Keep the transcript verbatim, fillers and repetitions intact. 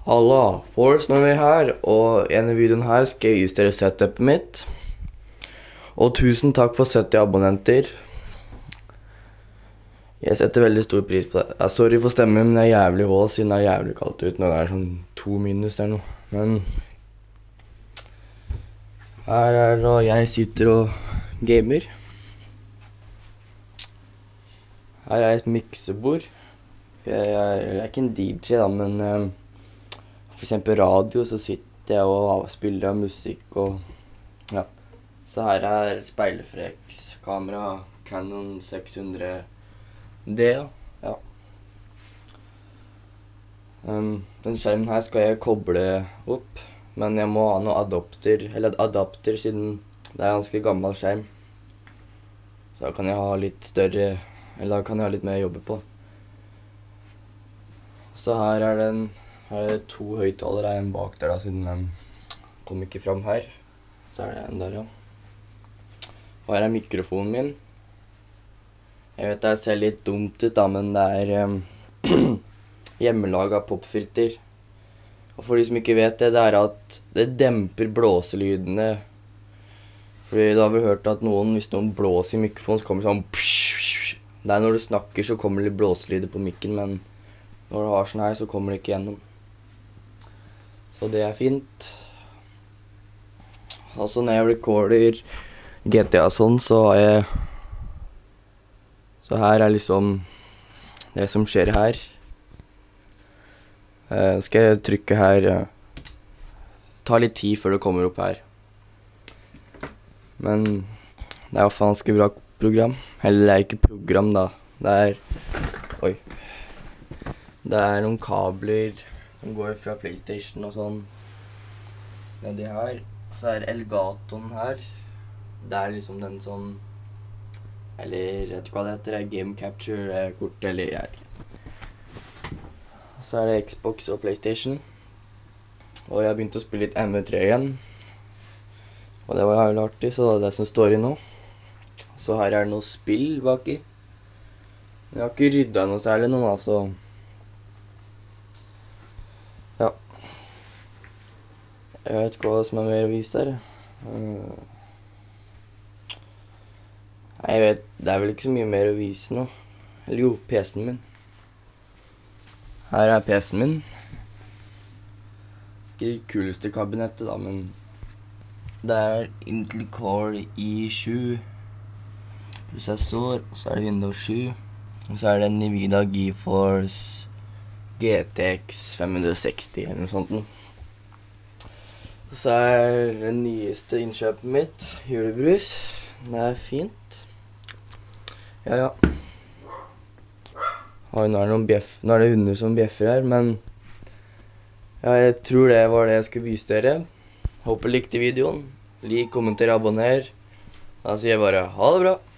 Halla, Forrest nå er vi her, og i denne videoen her skal jeg justere setupet mitt. Og tusen takk for sytti abonnenter. Jeg setter veldig stor pris på det. Jeg er sorry for stemmen, men det er jævlig våt siden det er jævlig kaldt ut når det er sånn to minus eller noe. Men her er det, og jeg sitter og gamer. Her er et miksebord. Jeg er, jeg er ikke en D J da, men um, for eksempel radio, så sitter jeg og spiller av musikk og ja. Så her er speilrefleks kamera, Canon seks hundre D, ja. Um, den skjermen her skal jeg koble opp, men jeg må ha noe adapter, eller adapter siden det er en ganske gammel skjerm. Så da kan jeg ha litt større, eller da kan jeg ha litt mer å jobbe på. Så her er den, her er det to høyttalere, en bak der da, siden den kom ikke fram her. Så er det en der, ja. Og her er mikrofonen min. Jeg vet det ser litt dumt ut da, men det er um, hjemmelaget popfilter. Og for de som ikke vet det, det er at det demper blåselydene. Fordi da har vi hørt at noen, hvis noen blåser i mikrofonen, så kommer det sånn. Det er når du snakker så kommer det litt blåselyder på mikken, men når du har sånn her så kommer det ikke gjennom. Så det er fint. Altså når jeg recorder G T A sånn, så har jeg Så her er liksom det som skjer her. Uh, skal jeg trykke her uh, ta litt tid før det kommer opp her. Men det er jo faen ganske bra program. Eller det er ikke program da. Det er Oi. Det er noen kabler som går fra PlayStation og sånn nedi her. Så er Elgatoen her. Det er liksom den sånn, eller jeg vet ikke hva det heter, det er Game Capture-kort, eller jeg vet ikke. Så er det Xbox og PlayStation. Og jeg har begynt å spille litt M V tre igjen. Og det var jævlig artig, så det er det som står i nå. Så her er det noe spill baki. Jeg har ikke ryddet noe særlig nå, altså. Ja. Jeg vet ikke hva som er mer å vise her. Uh. Nei, jeg vet, det er vel ikke så mye mer å vise nå. Eller jo, P C-en min. Her er P C-en min. Ikke det kuleste kabinettet da, men det er Intel Core i sju prosessor, og så er det Windows sju, og så er det Nvidia GeForce G T X fem seksti eller noe sånt. Og så er det nyeste innkjøpet mitt, julebrus. Det er fint. Ja, ja. Oi, nå er det noen bjeff, nå er det hunder som bjeffer her, men ja, jeg tror det var det jeg skulle vise dere. Håper likte videoen. Lik, kommenter, abonner. Da sier jeg bare ha det bra.